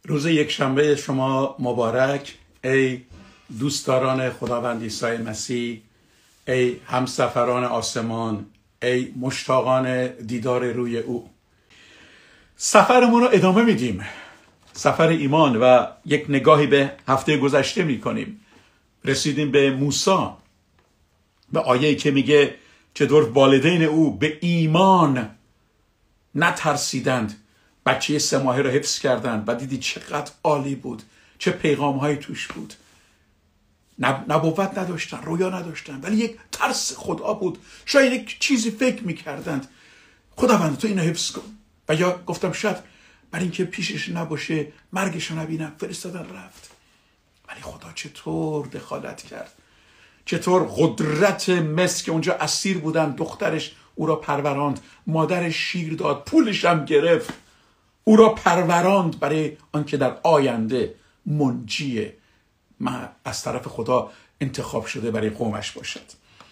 روز یکشنبه شما مبارک ای دوستداران خداوند عیسی مسیح، ای همسفران آسمان، ای مشتاقان دیدار روی او. سفرمون رو ادامه میدیم، سفر ایمان، و یک نگاهی به هفته گذشته میکنیم. رسیدیم به موسی، به آیه‌ای که میگه چطور والدین او به ایمان نترسیدند، بچه 3 ماهه رو حفظ کردند و دیدی چقدر عالی بود، چه پیغام‌هایی توش بود. نبوت نداشتن، رویا نداشتن، ولی یک ترس خدا بود. شاید یک چیزی فکر میکردند خداوند تو اینو حفظ کن، و یا گفتم شاید برای اینکه پیشش نباشه مرگش رو نبینم فرستادن رفت. ولی خدا چطور دخالت کرد، چطور قدرت مصر که اونجا اسیر بودن، دخترش او را پروراند، مادرش شیر داد، پولش هم گرفت، او را پروراند برای آنکه در آینده منجی از طرف خدا انتخاب شده برای قومش باشد.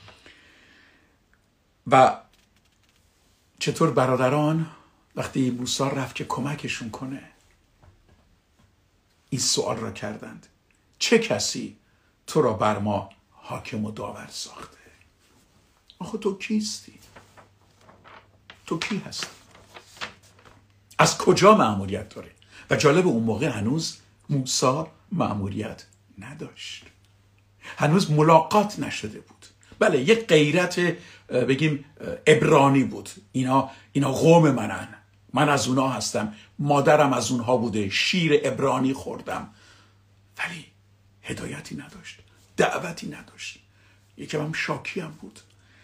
و چطور برادران وقتی موسی رفت که کمکشون کنه این سوال را کردند: چه کسی تو را بر ما حاکم و داور ساخته؟ آخه تو کیستی؟ تو کی هستی؟ از کجا مأموریت داره؟ و جالب اون موقع هنوز موسی مأموریت نداشت، هنوز ملاقات نشده بود. بله، یک غیرت بگیم عبرانی بود. اینا قوم منن، من از اونها هستم، مادرم از اونها بوده، شیر عبرانی خوردم. ولی هدایتی نداشت، دعوتی نداشت، یکم هم شاکی هم بود.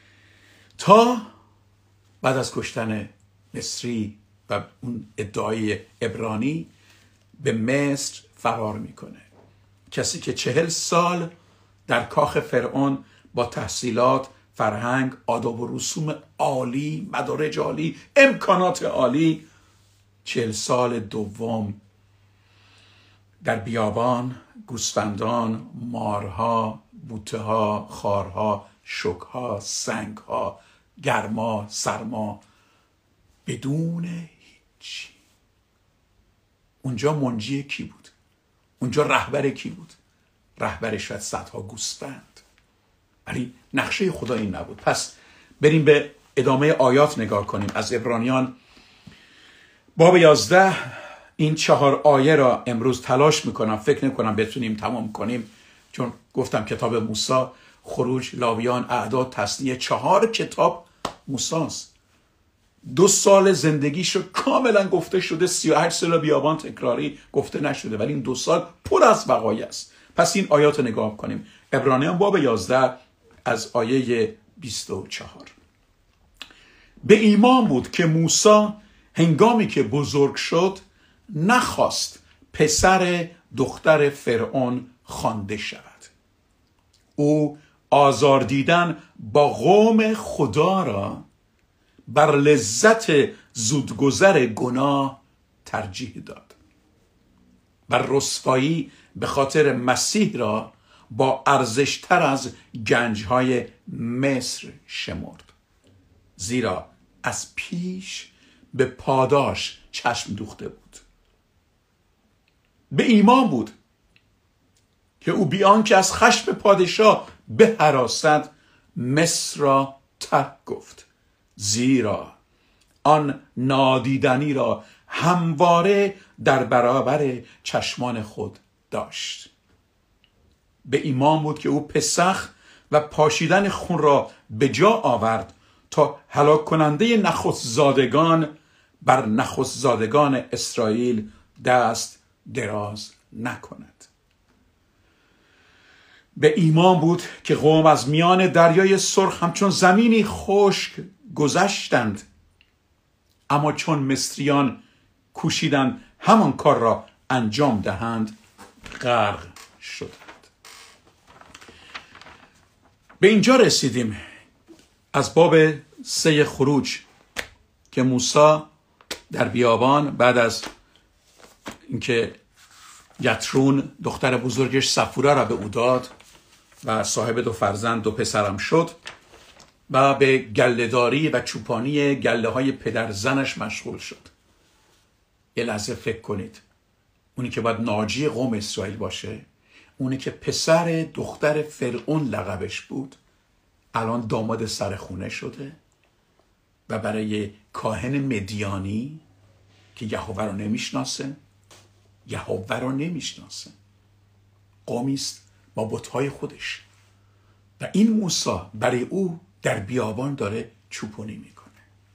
تا بعد از کشتن مصری و اون ادعای عبرانی به مصر فرار میکنه. کسی که 40 سال در کاخ فرعون با تحصیلات، فرهنگ، آداب و رسوم عالی، مدارج عالی، امکانات عالی، 40 سال دوم در بیابان، گوسفندان، مارها، بوته‌ها، خارها، شکها، سنگها، گرما، سرما، بدون هیچی. اونجا منجی کی بود؟ اونجا رهبر کی بود؟ رهبر شاید صدها گوسفند. ولی نقشه خدا این نبود. پس بریم به ادامه آیات نگاه کنیم. از عبرانیان باب 11 این 4 آیه را امروز تلاش میکنم، فکر نکنم بتونیم تمام کنیم، چون گفتم کتاب موسی، خروج، لاویان، اعداد، تثنیه، 4 کتاب موسیست. 2 سال زندگیشو کاملا گفته شده، 38 سال بیابان تکراری گفته نشده، ولی این 2 سال پر از وقایع است. پس این آیات رو نگاه کنیم. عبرانیان باب 11 از آیه 24. به ایمان بود که موسی هنگامی که بزرگ شد نخواست پسر دختر فرعون خوانده شود. او آزار دیدن با قوم خدا را بر لذت زودگذر گناه ترجیح داد و رسوایی به خاطر مسیح را با ارزشتر از گنجهای مصر شمرد، زیرا از پیش به پاداش چشم دوخته بود. به ایمان بود که او بیان که از خشم پادشاه به هراست مصر را ترک گفت، زیرا آن نادیدنی را همواره در برابر چشمان خود داشت. به ایمان بود که او پسخ و پاشیدن خون را به جا آورد تا هلاک کننده نخستزادگان بر نخستزادگان اسرائیل دست دراز نکند. به ایمان بود که قوم از میان دریای سرخ همچون زمینی خشک گذشتند، اما چون مصریان کوشیدند همان کار را انجام دهند غرق شدند. به اینجا رسیدیم از باب 3 خروج که موسی در بیابان بعد از اینکه یترون دختر بزرگش صفوره را به او داد و صاحب 2 فرزند 2 پسرم شد و به گله‌داری و چوپانی گله های پدر زنش مشغول شد. یه لحظه فکر کنید، اونی که باید ناجی قوم اسرائیل باشه، اونی که پسر دختر فرعون لقبش بود، الان داماد سرخونه شده و برای کاهن مدیانی که یهوه رو نمیشناسه قومی است با بت‌های خودش. و این موسی برای او در بیابان داره چوپونی میکنه.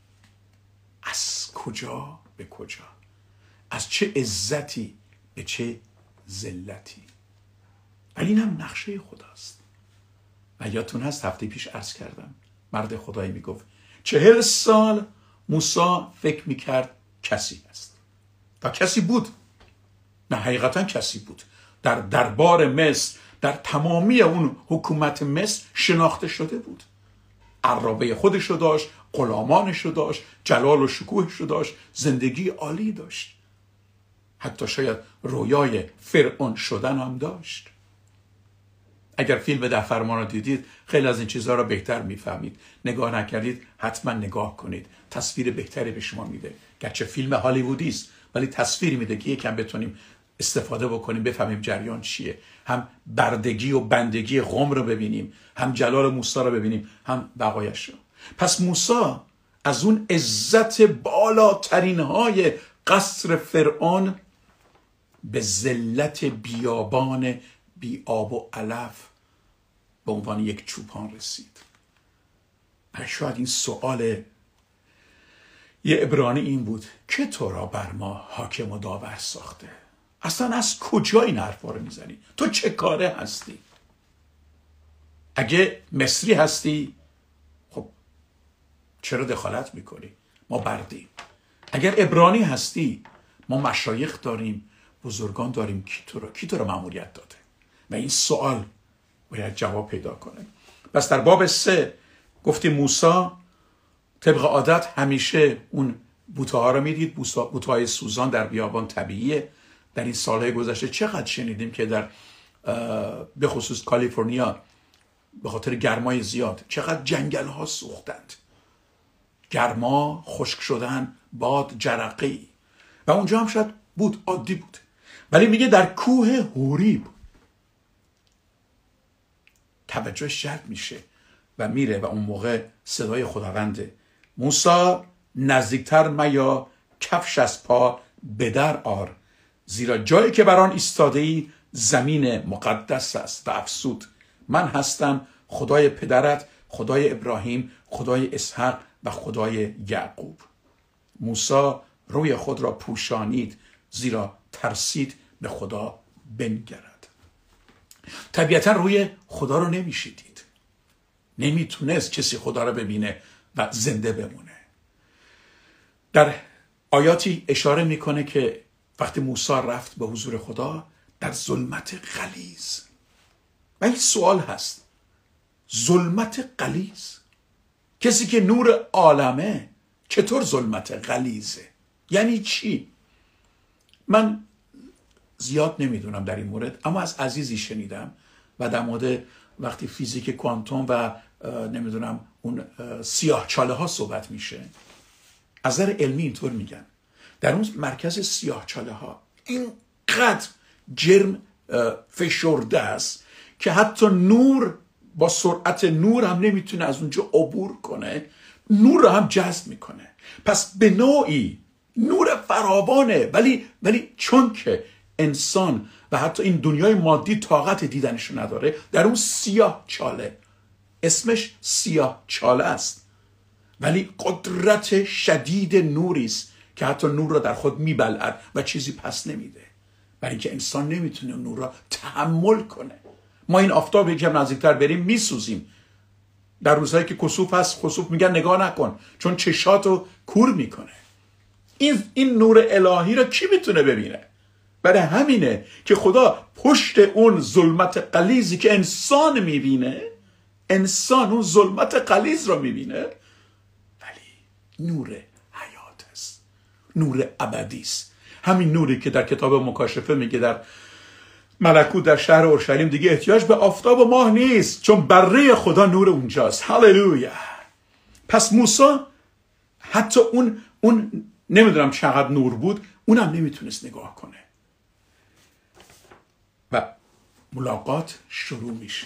از کجا به کجا، از چه عزتی به چه ذلتی. ولی اینم نقشه خداست. و یادتون هست هفته پیش عرض کردم مرد خدایی میگفت 40 سال موسی فکر میکرد کسی هست و کسی بود. نه حقیقتا کسی بود. در دربار مصر، در تمامی اون حکومت مصر شناخته شده بود. عرابه خودشو داشت، غلامانشو داشت، جلال و شکوهشو داشت، زندگی عالی داشت. حتی شاید رویای فرعون شدن هم داشت. اگر فیلم 10 فرمان رو دیدید خیلی از این چیزها رو بهتر میفهمید. نگاه نکردید حتما نگاه کنید. تصویر بهتری به شما میده. گرچه فیلم هالیوودی است ولی تصویر میده که یکم بتونیم استفاده بکنیم، بفهمیم جریان چیه. هم بردگی و بندگی قوم رو ببینیم، هم جلال موسی رو ببینیم، هم بقایش رو. پس موسی از اون عزت بالاترین های قصر فرعون به ذلت بیابان بی آب و علف به عنوان یک چوپان رسید. شاید این سوال یه عبرانی این بود که تو را بر ما حاکم و داور ساخته؟ اصلا از کجا این حرفا رو میزنی؟ تو چه کاره هستی؟ اگه مصری هستی خب چرا دخالت میکنی؟ ما بردیم. اگر عبرانی هستی ما مشایخ داریم، بزرگان داریم. کی تو رو مأموریت داده؟ و این سوال باید جواب پیدا کنه. پس در باب 3 گفتیم موسی طبق عادت همیشه اون بوته‌ها رو میدید. بوته‌های سوزان در بیابان طبیعیه. در این سالهای گذشته چقدر شنیدیم که در به خصوص کالیفرنیا به خاطر گرمای زیاد چقدر جنگل ها سوختند. گرما، خشک شدن، باد، جرقه‌ای. و اونجا هم شاید بود، عادی بود. ولی میگه در کوه هوریب توجهش جلب میشه و میره و اون موقع صدای خداونده موسی نزدیکتر میا، کفش از پا بدر آر، زیرا جایی که بر آن ایستاده ای زمین مقدس است. و افسود من هستم خدای پدرت، خدای ابراهیم، خدای اسحاق و خدای یعقوب. موسی روی خود را پوشانید زیرا ترسید به خدا بنگرد. طبیعتا روی خدا رو نمیشه دید. نمیتونست کسی خدا رو ببینه و زنده بمونه. در آیاتی اشاره میکنه که وقتی موسی رفت به حضور خدا در ظلمت غلیظ. و این سوال هست، ظلمت غلیظ، کسی که نور عالمه چطور ظلمت غلیظه؟ یعنی چی؟ من زیاد نمیدونم در این مورد، اما از عزیزی شنیدم و در مورد وقتی فیزیک کوانتوم و نمیدونم اون سیاه چاله ها صحبت میشه، از نظر علمی اینطور میگن در اون مرکز سیاه چاله ها اینقدر جرم فشرده است که حتی نور با سرعت نور هم نمیتونه از اونجا عبور کنه، نور رو هم جذب میکنه. پس به نوعی نور فراوانه، ولی چون که انسان و حتی این دنیای مادی طاقت دیدنش نداره، در اون سیاه چاله، اسمش سیاه چاله است، ولی قدرت شدید نوری است که حتی نور را در خود میبلعد و چیزی پس نمیده، برای اینکه انسان نمیتونه نور را تحمل کنه. ما این آفتاب یکم نزدیکتر بریم میسوزیم. در روزهایی که کسوف هست، کسوف میگن نگاه نکن چون چشاتو کور میکنه. این نور الهی را کی میتونه ببینه؟ برای همینه که خدا پشت اون ظلمت غلیظی که انسان میبینه، انسان اون ظلمت غلیظ را میبینه، ولی نور حیات است، نور ابدی است. همین نوری که در کتاب مکاشفه میگه در ملکوت در شهر اورشلیم دیگه احتیاج به آفتاب و ماه نیست، چون بره خدا نور اونجاست. هللویا. پس موسی حتی اون نمیدونم چقدر نور بود، اونم نمیتونست نگاه کنه. و ملاقات شروع میشه،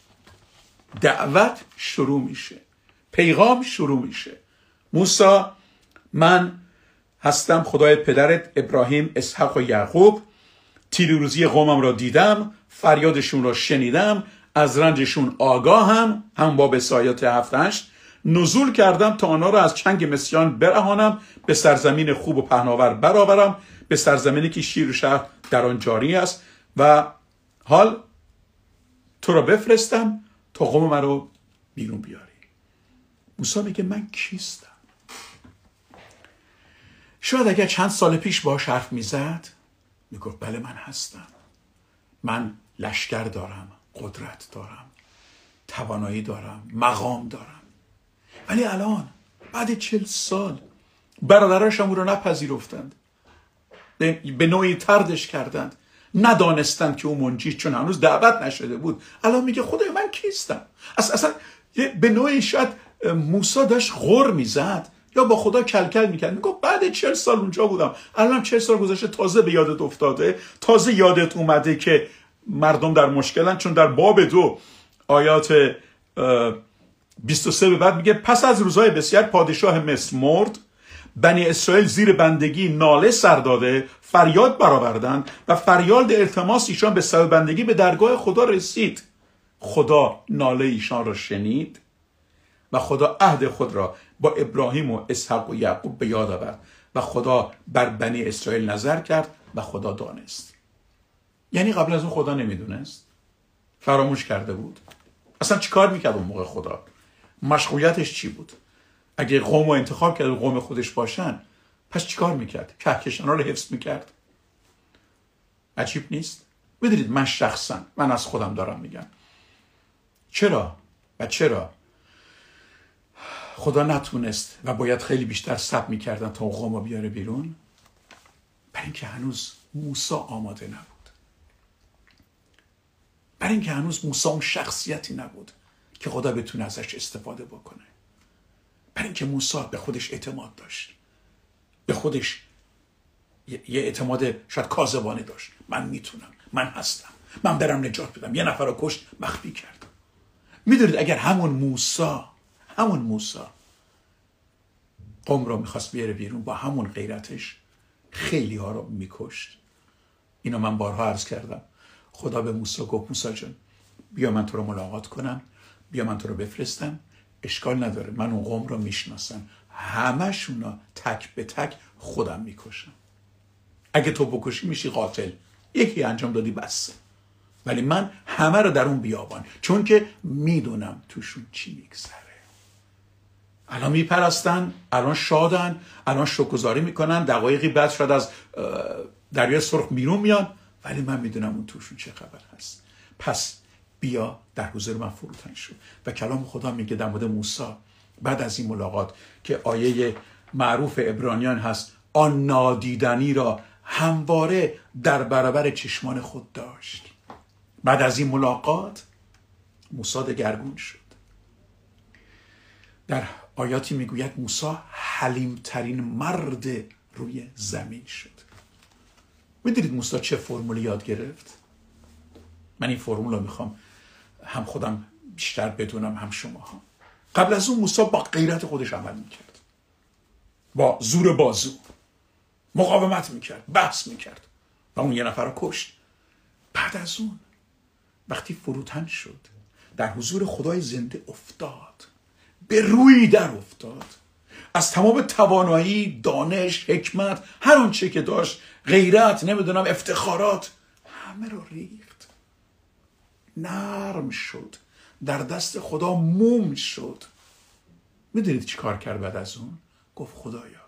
دعوت شروع میشه، پیغام شروع میشه. موسی من هستم خدای پدرت ابراهیم، اسحاق و یعقوب. تیروزی قومم را دیدم، فریادشون را شنیدم، از رنجشون آگاهم. هم با بسایات 7-8 نزول کردم تا آنها را از چنگ مصریان برهانم، به سرزمین خوب و پهناور برآورم، به سرزمینی که شیر و شهد در آن جاری است. و حال تو را بفرستم تا قوم من رو بیرون بیاری. موسی میگه من کیستم؟ شاید اگر چند سال پیش باهاش حرف میزد میگفت بله من هستم، من لشکر دارم، قدرت دارم، توانایی دارم، مقام دارم. ولی الان بعد 40 سال برادراش هم او رو نپذیرفتند، به نوعی طردش کردند، ندانستند که او منجی، چون هنوز دعوت نشده بود. الان میگه خدای من کیستم؟ اصلا به نوعی شاید موسی داشت غر میزد یا با خدا کلکل میکرد، میگفت بعد 40 سال اونجا بودم، الان 40 سال گذشته، تازه به یادت افتاده، تازه یادت اومده که مردم در مشکلن. چون در باب 2 آیات 23 به بعد میگه پس از روزهای بسیار پادشاه مصر مرد، بنی اسرائیل زیر بندگی ناله سر داده، فریاد برآوردند و فریاد التماس ایشان به سبب بندگی به درگاه خدا رسید. خدا ناله ایشان را شنید و خدا عهد خود را با ابراهیم و اسحاق و یعقوب به یاد آورد و خدا بر بنی اسرائیل نظر کرد و خدا دانست. یعنی قبل از اون خدا نمیدونست، فراموش کرده بود. اصلا چیکار میکرد اون موقع خدا؟ مشغولیتش چی بود؟ اگه قوم رو انتخاب کرد قوم خودش باشن، پس چیکار میکرد؟ کهکشان‌ها رو حفظ میکرد؟ عجیب نیست؟ بدونید من شخصا، من از خودم دارم میگم، چرا خدا نتونست و باید خیلی بیشتر صبر میکردن تا قوم رو بیاره بیرون؟ برای اینکه هنوز موسی آماده نبود، برای اینکه هنوز موسی اون شخصیتی نبود که خدا بتونه ازش استفاده بکنه، برای اینکه موسی به خودش اعتماد داشت، به خودش یه اعتماد شاید کاذبانه داشت. من میتونم، من هستم، من برم نجات بدم. یه نفر رو کشت، مخفی کرد. میدونید اگر همون موسی قوم رو میخواست بیاره بیرون، با همون غیرتش خیلی ها رو میکشت. اینو من بارها عرض کردم. خدا به موسی گفت موسی جان بیا من تو رو ملاقات کنم، بیا من تو رو بفرستم، اشکال نداره، من اون قوم رو میشناسم، همشون رو تک به تک خودم میکشم. اگه تو بکشی میشی قاتل، یکی انجام دادی بس، ولی من همه رو در اون بیابان، چون که میدونم توشون چی میگذره. الان میپرستن، الان شادن، الان شکرگزاری میکنن، دقایقی بعد شاید از دریای سرخ بیرون میان، ولی من میدونم اون توشون چه خبر هست. پس بیا در حضور من فروتن شو. و کلام خدا میگه در مورد موسی بعد از این ملاقات که آیه معروف عبرانیان هست، آن نادیدنی را همواره در برابر چشمان خود داشت. بعد از این ملاقات موسی دگرگون شد. در آیاتی میگوید موسی حلیمترین مرد روی زمین شد. میدونید موسی چه فرمولی یاد گرفت؟ من این فرمول رو میخوام هم خودم بیشتر بدونم، هم شما ها. قبل از اون موسی با غیرت خودش عمل میکرد، با زور بازو مقاومت میکرد، بحث میکرد و اون یه نفر رو کشت. بعد از اون وقتی فروتن شد، در حضور خدای زنده افتاد، به روی در افتاد، از تمام توانایی، دانش، حکمت، هر آنچه که داشت، غیرت، نمیدونم افتخارات، همه رو ریخت، نرم شد، در دست خدا موم شد. میدونید چی کار کرد بعد از اون؟ گفت خدایا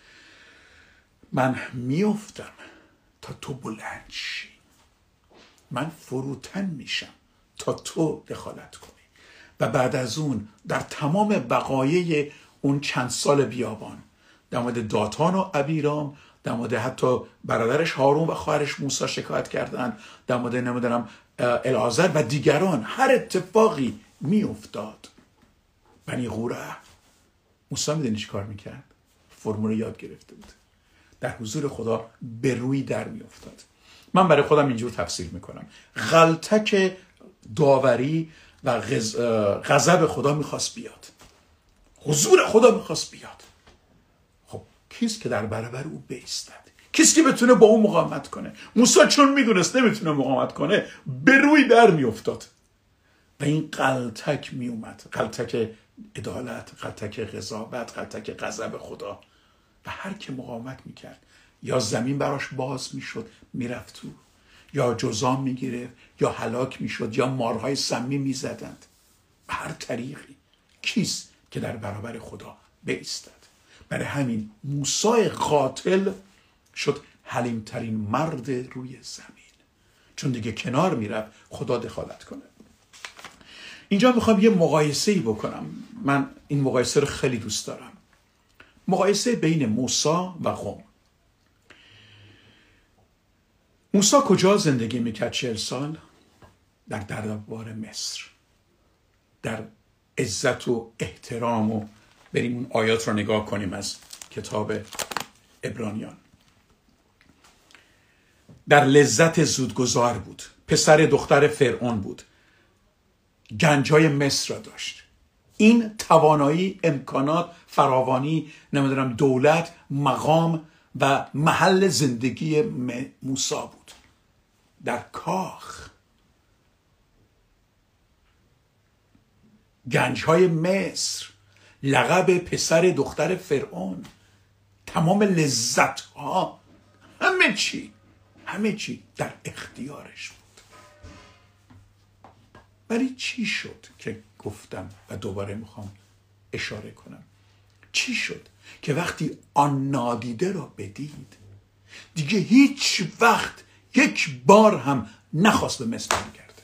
من میافتم تا تو بلند شی، من فروتن میشم تا تو دخالت کنی. و بعد از اون در تمام وقایع اون چند سال بیابان، در مورد داتان و ابیرام، در مورد حتی برادرش هارون و خواهرش موسی شکایت کردند، در مورد نمیدونم العازر و دیگران، هر اتفاقی میافتاد. بنی قوره، موسی میدونی چی کار میکرد؟ فرمول یاد گرفته بود، در حضور خدا به روی در میافتاد. من برای خودم اینجور تفسیر میکنم. غلطک داوری و غضب خدا میخواست بیاد، حضور خدا میخواست بیاد. خب کیست که در برابر او بایستد؟ کیست که بتونه با اون مقاومت کنه؟ موسی چون میدونست نمیتونه مقاومت کنه، به روی در میافتاد و این غلطک میومد، غلطک عدالت، غلطک قضاوت، غلطک غضب خدا. و هر که مقاومت میکرد یا زمین براش باز میشد میرفت تو، یا جزام میگیره، یا هلاک میشد، یا مارهای سمی میزدند. به هر طریقی کیست که در برابر خدا بایستد؟ برای همین موسی قاتل شد حلیمترین مرد روی زمین، چون دیگه کنار میرفت خدا دخالت کنه. اینجا میخوام یه مقایسه‌ای بکنم. من این مقایسه رو خیلی دوست دارم. مقایسه بین موسی و قوم. موسی کجا زندگی میکرد 40 سال؟ در دربار مصر، در عزت و احترام. و بریم اون آیات رو نگاه کنیم از کتاب عبرانیان. در لذت زودگذار بود، پسر دختر فرعون بود، گنجای مصر را داشت. این توانایی، امکانات، فراوانی، نمیدونم دولت، مقام و محل زندگی موسی بود. در کاخ، گنجهای مصر، لقب پسر دختر فرعون، تمام لذت ها، همه چی در اختیارش بود. ولی چی شد که گفتم و دوباره میخوام اشاره کنم؟ چی شد که وقتی آن نادیده را بدید دیگه هیچ وقت یک بار هم نخواست به مصر برگرده؟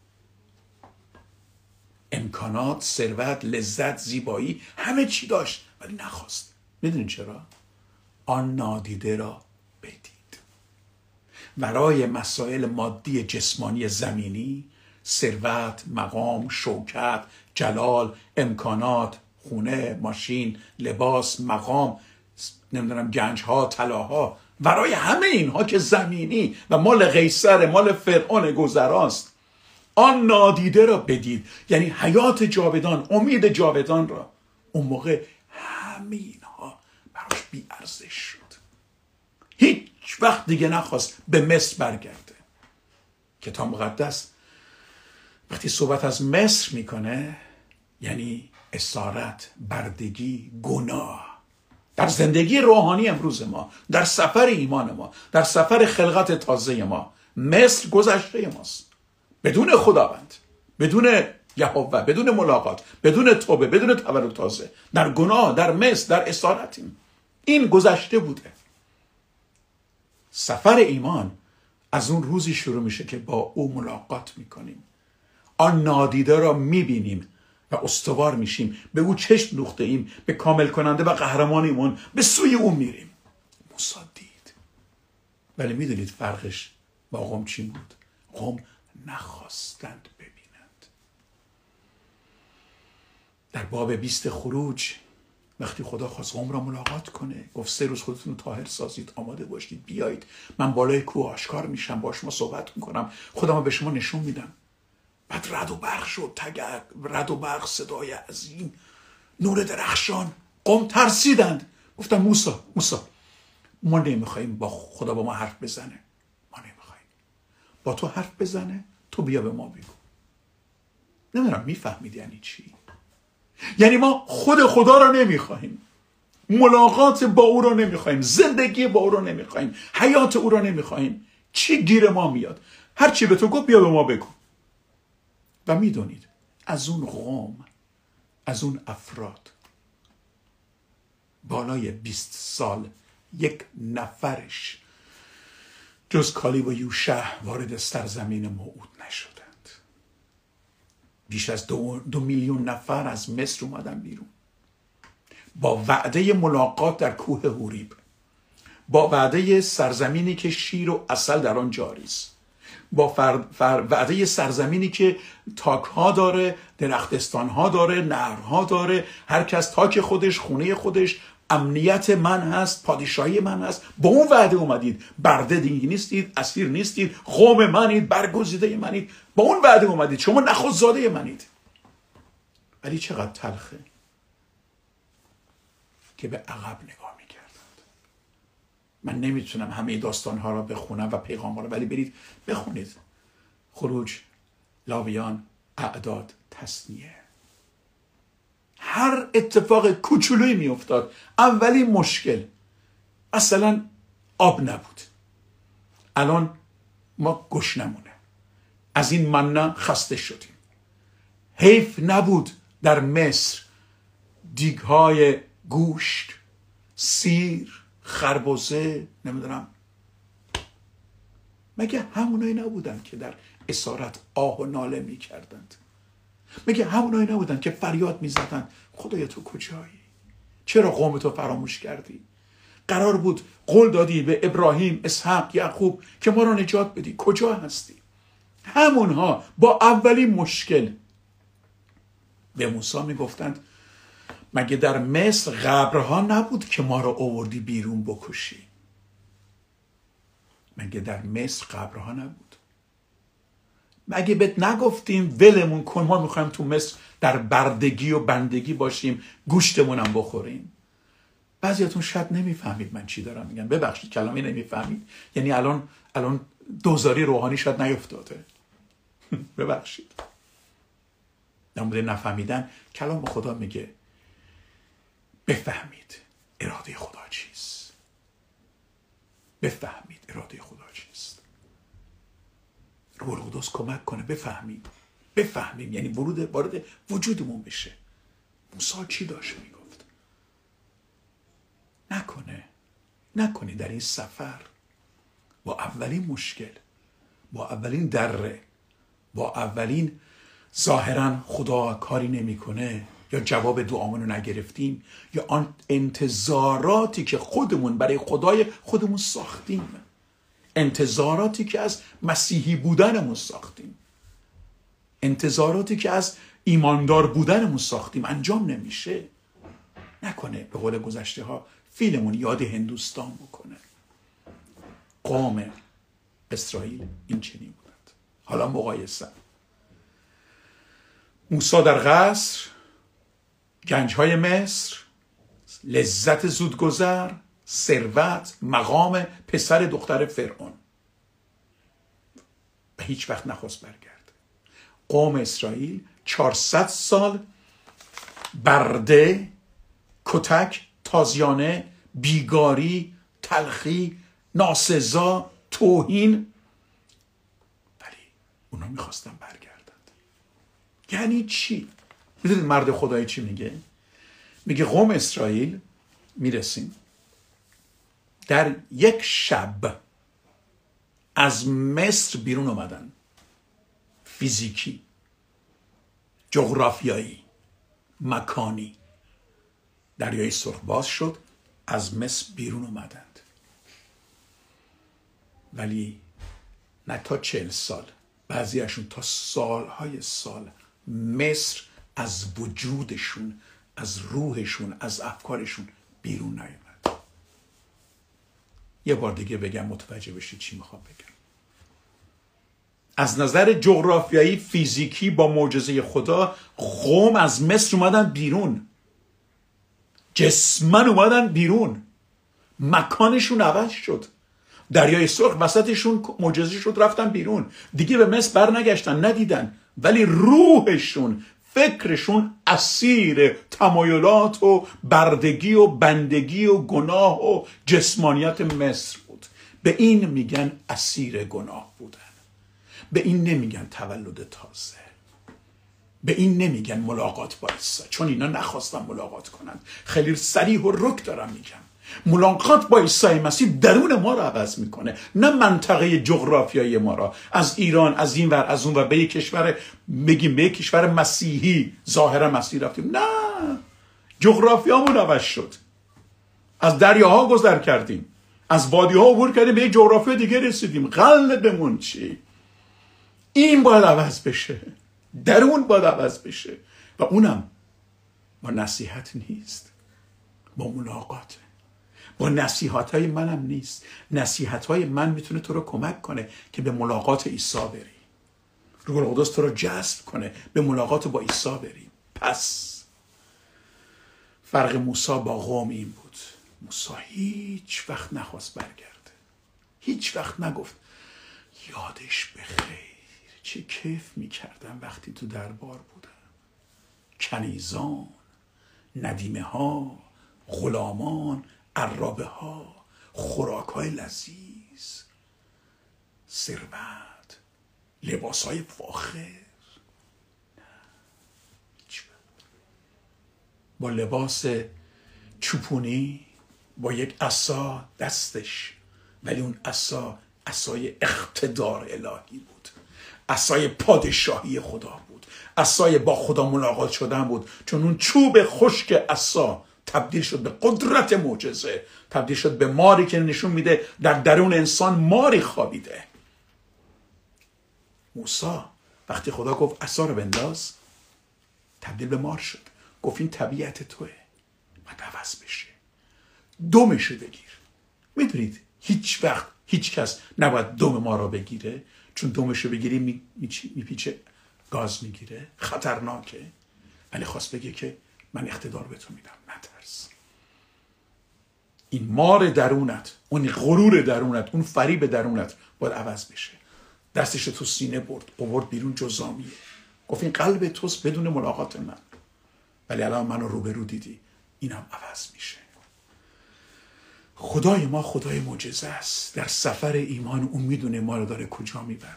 امکانات، ثروت، لذت، زیبایی، همه چی داشت ولی نخواست. میدونین چرا؟ آن نادیده را بدید. برای مسائل مادی جسمانی زمینی، ثروت، مقام، شوکت، جلال، امکانات، خونه، ماشین، لباس، مقام، نمیدونم گنجها، طلاها، برای همه اینها که زمینی و مال قیصر، مال فرعون گذراست، آن نادیده را بدید، یعنی حیات جاودان، امید جاودان را. اون موقع همه اینها براش بی ارزش شد. هیچ وقت دیگه نخواست به مصر برگرده. کتاب مقدس وقتی صحبت از مصر میکنه یعنی اسارت، بردگی، گناه. در زندگی روحانی امروز ما، در سفر ایمان ما، در سفر خلقت تازه ما، مصر گذشته ماست. بدون خداوند، بدون یهوه، بدون ملاقات، بدون توبه، بدون تولد تازه، در گناه، در مصر، در اسارتیم. این گذشته بوده. سفر ایمان از اون روزی شروع میشه که با او ملاقات میکنیم، آن نادیده را میبینیم و استوار میشیم، به او چشم دوخته ایم، به کامل کننده و قهرمانیمون به سوی او میریم. موسی دید، ولی میدونید فرقش با قوم چی بود؟ قوم نخواستند ببینند. در باب 20 خروج وقتی خدا خواست قوم را ملاقات کنه، گفت 3 روز خودتون رو طاهر سازید، آماده باشید، بیایید، من بالای کوه آشکار میشم، با شما صحبت میکنم، خودم رو به شما نشون میدم. بعد رد و برق شد، تگرگ، رد و برق، صدای عظیم، نور درخشان. قوم ترسیدند، گفتن موسی ما نمیخواییم با خدا با ما حرف بزنه، ما نمیخواییم با تو حرف بزنه، تو بیا به ما بگو. نمیدونم میفهمید یعنی چی؟ یعنی ما خدا را نمیخواهیم، ملاقات با او را نمیخواهیم، زندگی با او را نمیخواهیم، حیات او را نمیخواهیم. چی گیر ما میاد؟ هر چی به تو گفت بیا به ما بگو. و میدونید از اون قوم، از اون افراد بالای 20 سال یک نفرش جز کالیب و یوشع وارد سرزمین موعود نشدند. بیش از 2 میلیون نفر از مصر اومدن بیرون با وعده ملاقات در کوه حوریب، با وعده سرزمینی که شیر و عسل در آن جاری است، با وعده سرزمینی که تاک‌ها داره، درختستان‌ها داره، نهرها داره، هر کس تاک خودش، خونه خودش، امنیت من هست، پادشاهی من هست. با اون وعده اومدید، برده دیگه نیستید، اسیر نیستید، قوم منید، برگزیده منید. با اون وعده اومدید، شما نخست‌زاده منید. ولی چقدر تلخه که به عقب نگاه میکردند. من نمیتونم همه داستانها را بخونم و پیغامها را، ولی برید بخونید. خروج، لاویان، اعداد، تثنیه. هر اتفاق کوچولویی میافتاد. اولین مشکل اصلا آب نبود. الان ما گشنمونه، از این مننا خسته شدیم. حیف نبود در مصر دیگهای گوشت، سیر، خربزه، نمیدونم. مگه همونایی نبودن که در اسارت آه و ناله میکردند؟ مگه همونایی نبودن که فریاد میزدند خدایا تو کجایی؟ چرا قوم تو فراموش کردی؟ قرار بود قول دادی به ابراهیم، اسحاق، یعقوب که ما را نجات بدی، کجا هستی؟ همونها با اولین مشکل به موسی میگفتند مگه در مصر قبرها نبود که ما را آوردی بیرون بکشی؟ مگه در مصر قبرها نبود؟ مگه بهت نگفتیم ولمون کن، ما میخوایم تو مصر در بردگی و بندگی باشیم، گوشتمون هم بخوریم؟ بعضیاتون شاید نمیفهمید من چی دارم میگم، ببخشید کلامی نمیفهمید، یعنی الان دوزاری روحانی شاید نیفتاده. ببخشید. در مورد نفهمیدن کلام خدا میگه بفهمید اراده خدا چیست. بفهمید اراده خدا چیست. روح القدس کمک کنه بفهمیم، یعنی وارد وجودمون بشه. موسی چی داشت میگفت؟ نکنه در این سفر با اولین مشکل، با اولین دره، با اولین ظاهرا خدا کاری نمیکنه یا جواب دعامون رو نگرفتیم یا آن انتظاراتی که خودمون برای خدای خودمون ساختیم، انتظاراتی که از مسیحی بودنمون ساختیم، انتظاراتی که از ایماندار بودنمون ساختیم انجام نمیشه. نکنه به قول گذشته ها فیلمون یاد هندوستان بکنه. قوم اسرائیل این چنین بودند. حالا مقایسه. موسی در قصر، گنجهای مصر، لذت زودگذر، ثروت، مقام پسر دختر فرعون و هیچ وقت نخواست برگرده. قوم اسرائیل 400 سال برده، کتک، تازیانه، بیگاری، تلخی، ناسزا، توهین، ولی اونا میخواستن برگردند. یعنی چی؟ میدونید مرد خدایی چی میگه؟ میگه قوم اسرائیل میرسیم در یک شب از مصر بیرون اومدن، فیزیکی، جغرافیایی، مکانی. دریای سرخ باز شد، از مصر بیرون اومدند. ولی نه تا 40 سال، بعضیشون تا سالهای سال مصر از وجودشون، از روحشون، از افکارشون بیرون نیامد. یه بار دیگه بگم متوجه بشید چی میخوام بگم. از نظر جغرافیایی فیزیکی با معجزه خدا قوم از مصر اومدن بیرون، جسمن اومدن بیرون، مکانشون عوض شد. دریای سرخ وسطشون معجزه شد، رفتن بیرون، دیگه به مصر بر نگشتن، ندیدن. ولی روحشون، فکرشون اسیر تمایلات و بردگی و بندگی و گناه و جسمانیت مصر بود. به این میگن اسیر گناه بودن. به این نمیگن تولد تازه. به این نمیگن ملاقات با عیسی، چون اینا نخواستن ملاقات کنند. خیلی صریح و رک دارم میگم. ملاقات با عیسی مسیح درون ما رو عوض میکنه، نه منطقه جغرافیایی ما را. از ایران، از این ور، از اون ور به یک کشور، بگیم به یک کشور مسیحی، ظاهرا مسیحی رفتیم، نه، جغرافیامون عوض شد. از دریاها گذر کردیم، از وادی‌ها عبور کردیم، به یک جغرافیا دیگه رسیدیم. قلبمون چی؟ این باید عوض بشه، درون باید عوض بشه، و اونم با نصیحت نیست، با ملاقاته. با نصیحت های منم نیست. نصیحت های من میتونه تو رو کمک کنه که به ملاقات عیسی بری. روح القدس تو رو جذب کنه به ملاقات با عیسی بری. پس فرق موسی با قوم این بود. موسی هیچ وقت نخواست برگرده. هیچ وقت نگفت یادش بخیر چه کیف میکردم وقتی تو دربار بودم. کنیزان، ندیمه ها، غلامان، عرابه ها، خوراک های لذیذ، ثروت، لباس های فاخر. با لباس چوپونی، با یک عصا دستش، ولی اون عصا عصای اقتدار الهی بود، عصای پادشاهی خدا بود، عصای با خدا ملاقات شدن بود. چون اون چوب خشک عصا تبدیل شد به قدرت معجزه، تبدیل شد به ماری که نشون میده در درون انسان ماری خوابیده. موسی وقتی خدا گفت عصا رو بنداز تبدیل به مار شد. گفت این طبیعت توه، باید عوض بشه. دمشو بگیر. میدونید هیچ وقت هیچ کس نباید دم ما را بگیره، چون دمشو بگیری میپیچه، گاز میگیره، خطرناکه. ولی خواست بگه که من اقتدار به تو میدم، نترس. این مار درونت، اون غرور درونت، اون فریب درونت باید عوض بشه. دستش تو سینه برد، آورد بیرون جزامیه. گفت این قلب توست بدون ملاقات من، ولی الان منو روبرو دیدی، اینم عوض میشه. خدای ما خدای معجزه است. در سفر ایمان اون میدونه ما رو داره کجا میبره،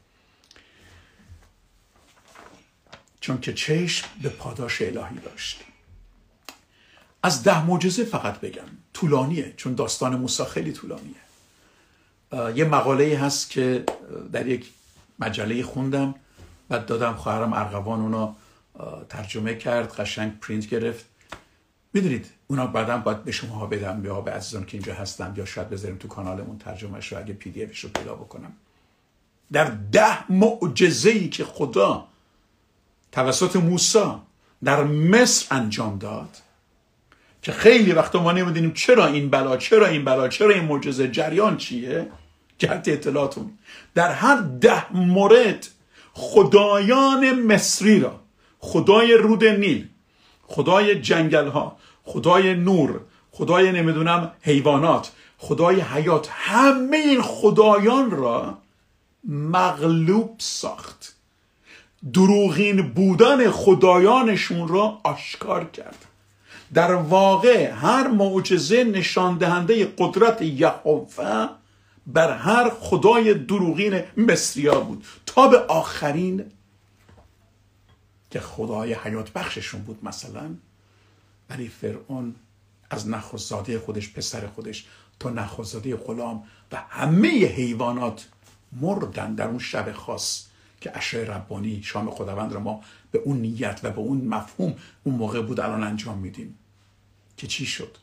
چون که چشم به پاداش الهی داشتیم. از 10 معجزه فقط بگم، طولانیه چون داستان موسی خیلی طولانیه. یه مقاله هست که در یک مجله خوندم، بعد دادم خواهرم ارغوان اونا ترجمه کرد، قشنگ پرینت گرفت. میدونید اونا بعداً باید به شما بدم یا به عزیزان که اینجا هستن، یا شاید بذاریم تو کانالمون ترجمهش رو اگه پی دی افش رو پیدا بکنم. در 10 معجزه‌ای که خدا توسط موسی در مصر انجام داد، که خیلی وقتا ما نمیدونیم چرا این بلا، چرا این بلا، چرا این معجزه، جریان چیه، جهت اطلاعاتون. در هر 10 مورد خدایان مصری را، خدای رود نیل، خدای جنگل ها، خدای نور، خدای نمیدونم حیوانات، خدای حیات، همه این خدایان را مغلوب ساخت. دروغین بودن خدایانشون را آشکار کرد. در واقع هر معجزه نشان دهنده قدرت یهوه بر هر خدای دروغین مصریا بود، تا به آخرین که خدای حیات بخششون بود مثلا. ولی فرعون از نخستزاده خودش، پسر خودش، تا نخستزاده غلام و همه حیوانات مردن در اون شب خاص که عشای ربانی، شام خداوند را ما به اون نیت و به اون مفهوم اون موقع بود الان انجام میدیم. که چی شد؟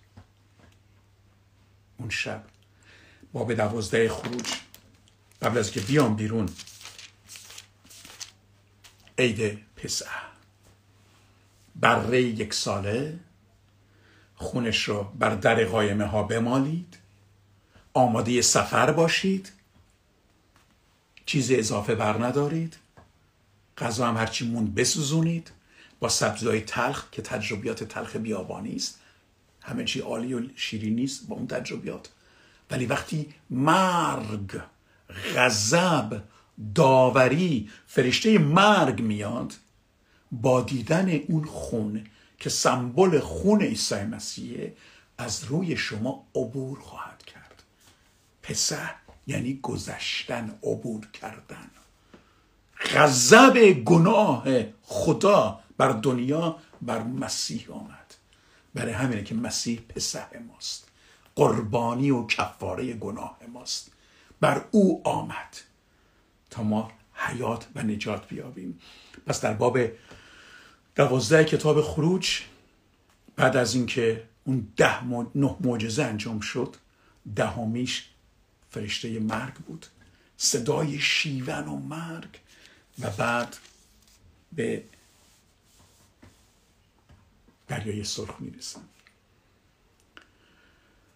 اون شب باب 12 خروج، قبل از که بیام بیرون، عید پسح، بره 1 ساله خونش رو بر در قایمه ها بمالید، آماده سفر باشید، چیز اضافه بر ندارید، غذا هم هرچی موند بسوزونید، با سبزی‌های تلخ که تجربیات تلخ بیابانی است، همه چی عالی و شیرین نیست با اون تجربیات. ولی وقتی مرگ، غضب، داوری، فرشته مرگ میاد، با دیدن اون خون که سمبل خون عیسی مسیح، از روی شما عبور خواهد کرد. پسح یعنی گذشتن، عبور کردن. غضب گناه خدا بر دنیا بر مسیح آمد. برای همینه که مسیح پسح ماست، قربانی و کفاره گناه ماست. بر او آمد تا ما حیات و نجات بیابیم. پس در باب 12 کتاب خروج، بعد از اینکه اون 9 معجزه انجام شد، 10میش فرشته مرگ بود، صدای شیون و مرگ، و بعد به دریای سرخ میرسن.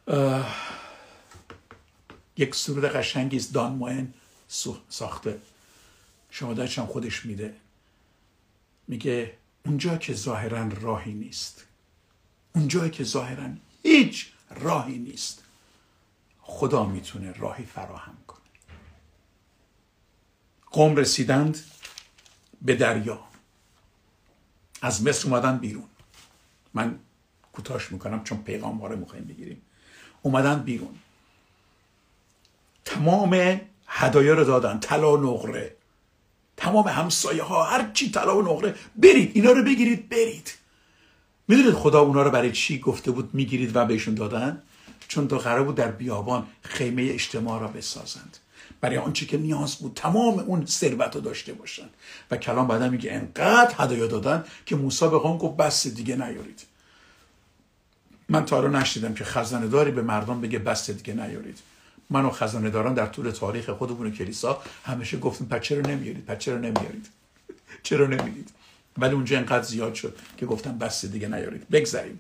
یک سرود قشنگی است دان موین ساخته، شهادتش هم خودش میده، میگه اونجا که ظاهرا راهی نیست، اونجا که ظاهرا هیچ راهی نیست، خدا میتونه راهی فراهم کنه. قوم رسیدند به دریا، از مصر اومدن بیرون. من کوتاش میکنم چون پیغام واره میخوایم بگیریم. اومدن بیرون، تمام هدایا رو دادن، طلا و نقره، تمام همسایه ها هر چی طلا و نقره، برید اینا رو بگیرید برید. میدونید خدا اونا رو برای چی گفته بود میگیرید و بهشون دادن؟ چون تا قرار بود در بیابان خیمه اجتماع را بسازند، برای آنچه که نیاز بود تمام اون ثروت رو داشته باشند. و کلام بعدا میگه انقدر هدایا دادن که موسی به قوم گفت بس دیگه نیارید. من تا حالا نشیدم که خزانه داری به مردم بگه بس دیگه نیارید. من و خزانه داران در طول تاریخ خودمون کلیسا همیشه گفتیم پس چرا نمیارید، پس چرا نمیارید، چرا نمیدید؟ ولی اونجا انقدر زیاد شد که گفتم بس دیگه نیارید. بگذاریم.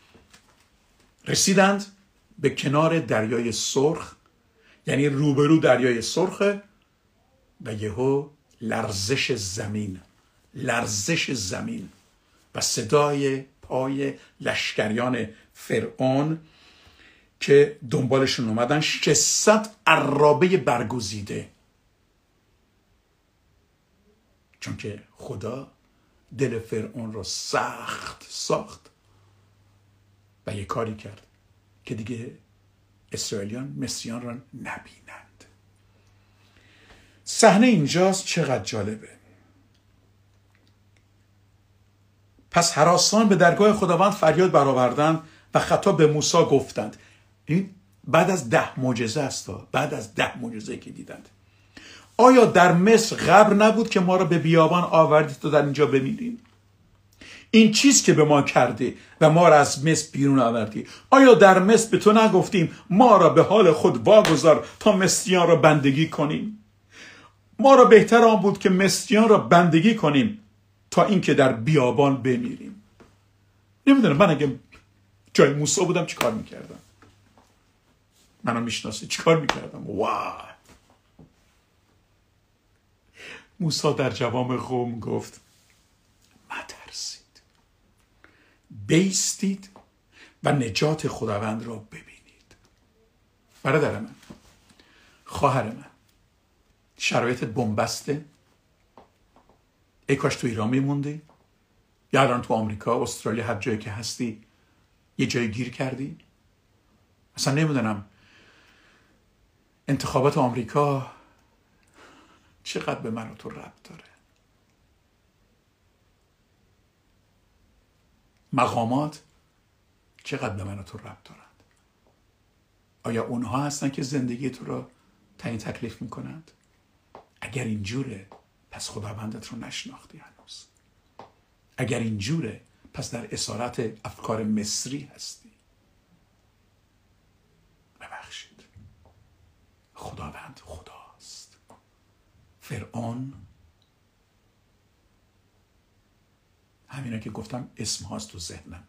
رسیدند به کنار دریای سرخ، یعنی روبرو دریای سرخه، و یهو لرزش زمین، لرزش زمین و صدای پای لشکریان فرعون که دنبالشون اومدن، 600 عرابه برگزیده. چون که خدا دل فرعون رو سخت ساخت و یه کاری کرد که دیگه اسرائیلیان مصریان را نبینند. صحنه اینجاست، چقدر جالبه. پس هراسان به درگاه خداوند فریاد برآوردند و خطاب به موسی گفتند. این بعد از 10 معجزه است، بعد از 10 معجزه که دیدند. آیا در مصر قبر نبود که ما را به بیابان آوردی تا در اینجا بمیریم؟ این چیز که به ما کردی و ما را از مصر بیرون آوردی، آیا در مصر به تو نگفتیم ما را به حال خود واگذار تا مصریان را بندگی کنیم؟ ما را بهتر آن بود که مصریان را بندگی کنیم تا اینکه در بیابان بمیریم. نمیدونم من اگه جای موسی بودم چی کار میکردم؟ منو میشناسی چی کار میکردم؟ واه. موسی در جواب قوم گفت مترسید، بایستید و نجات خداوند را ببینید. برادر من، خواهر من، شرایط بنبسته، ای کاش تو ایران میموندی، یا الان تو آمریکا، استرالیا، هر جایی که هستی یه جای گیر کردی. اصلا نمیدونم انتخابات آمریکا چقدر به من و تو ربط داره، مقامات چقدر به من و تو ربط دارند. آیا اونها هستن که زندگی تو رو تعیین تکلیف میکنند؟ اگر اینجوره پس خداوندت رو نشناختی هنوز. اگر اینجوره پس در اسارت افکار مصری هستی. ببخشید، خداوند خداست. فرعون، همینا که گفتم اسم هاست تو ذهنم،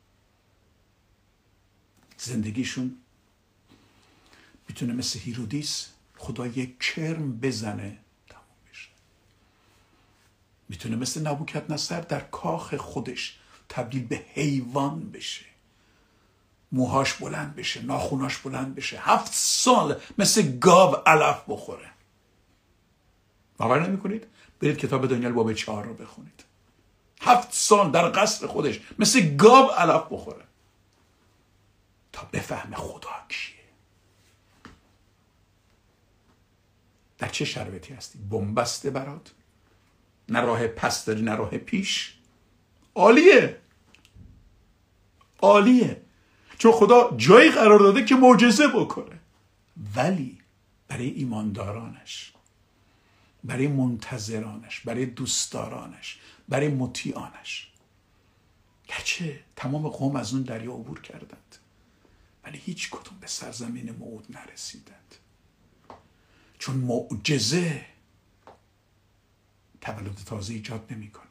زندگیشون میتونه مثل هیرودیس خدا یک کرم بزنه تموم بشه. میتونه مثل نبوکدنصر در کاخ خودش تبدیل به حیوان بشه، موهاش بلند بشه، ناخوناش بلند بشه، 7 سال مثل گاو علف بخوره. باور نمی‌کنید؟ برید کتاب دانیل باب 4 رو بخونید. 7 سال در قصر خودش مثل گاو علف بخوره تا بفهمه خدا کیه. در چه شرایطی هستی؟ بنبسته برات؟ نه راه پس داری نه راه پیش؟ عالیه، عالیه، چون خدا جایی قرار داده که معجزه بکنه. ولی برای ایماندارانش، برای منتظرانش، برای دوستدارانش، برای مطیعانش. گرچه تمام قوم از اون دریا عبور کردند ولی هیچ کدوم به سرزمین موعود نرسیدند، چون معجزه تولد تازه ایجاد نمیکنه.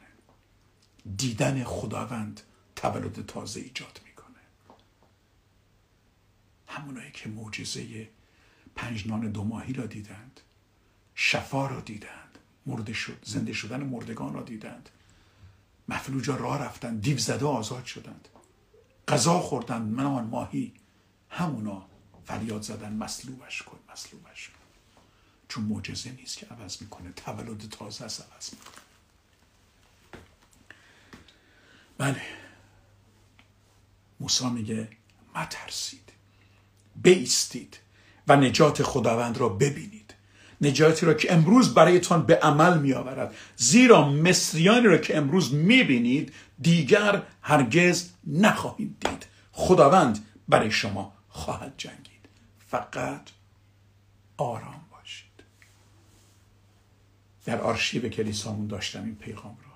دیدن خداوند تولد تازه ایجاد میکنه. همونایی که معجزه 5 نان 2 ماهی را دیدند، شفا را دیدند، زنده شدن مردگان را دیدند، مفلوجا راه رفتند، دیو زده آزاد شدند، غذا خوردند، نان ماهی، همونا فریاد زدن مصلوبش کن، مصلوبش کن. چون معجزه نیست که عوض میکنه، تولد تازه است عوض میکنه. بله، موسی میگه مترسید، بایستید و نجات خداوند را ببینید، نجاتی را که امروز برایتان به عمل می آورد، زیرا مصریانی را که امروز می بینید دیگر هرگز نخواهید دید. خداوند برای شما خواهد جنگید، فقط آرام باشید. در آرشیو کلیسامون داشتم این پیغام را.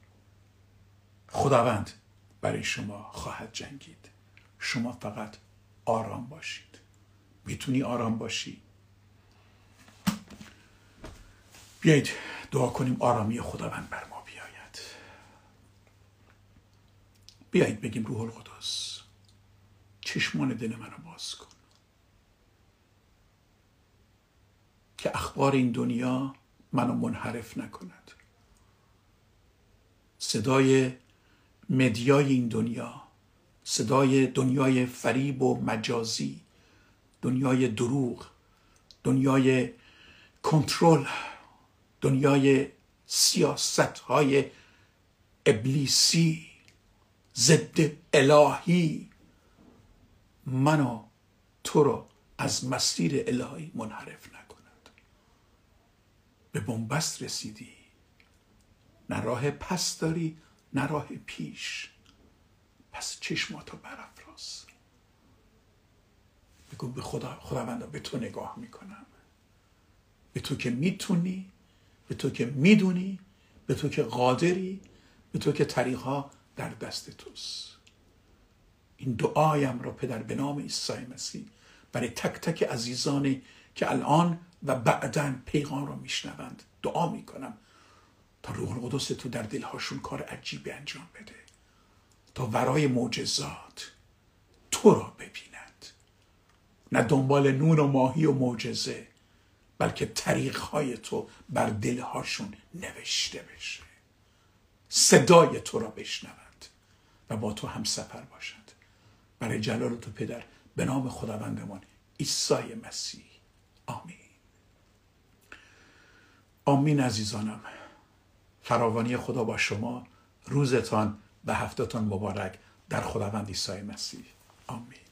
خداوند برای شما خواهد جنگید، شما فقط آرام باشید. میتونی آرام باشی؟ بیایید دعا کنیم آرامی خداوند بر ما بیاید. بیایید بگیم روح القدس چشمان دل منو باز کن که اخبار این دنیا منو منحرف نکند. صدای مدیای این دنیا، صدای دنیای فریب و مجازی، دنیای دروغ، دنیای کنترل، دنیای سیاست‌های ابلیسی ضد الهی منو تو رو از مسیر الهی منحرف نکند. به بنبست رسیدی، نه راه پس داری نه راه پیش، پس چشماتو برافراز. بگو به خداوندا به تو نگاه میکنم، به تو که میتونی، به تو که میدونی، به تو که قادری، به تو که طریقها در دست توست. این دعایم را پدر به نام عیسی مسیح برای تک تک عزیزانی که الان و بعداً پیغام را میشنوند دعا میکنم تا روح القدس تو در دلهاشون کار عجیبی انجام بده، تا ورای معجزات تو را ببینند، نه دنبال نون و ماهی و معجزه، بلکه طریقهای تو بر دلهاشون نوشته بشه، صدای تو را بشنوند و با تو هم سفر باشند. برای جلال تو پدر به نام خداوندمان عیسی مسیح، آمین. آمین. عزیزانم، فراوانی خدا با شما. روزتان و هفته‌تان مبارک در خداوند عیسی مسیح. آمین.